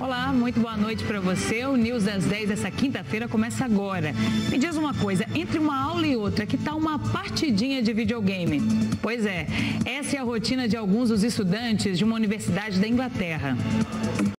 Olá, muito boa noite para você. O News das 10 dessa quinta-feira começa agora. Me diz uma coisa, entre uma aula e outra, que tal uma partidinha de videogame? Pois é, essa é a rotina de alguns dos estudantes de uma universidade da Inglaterra.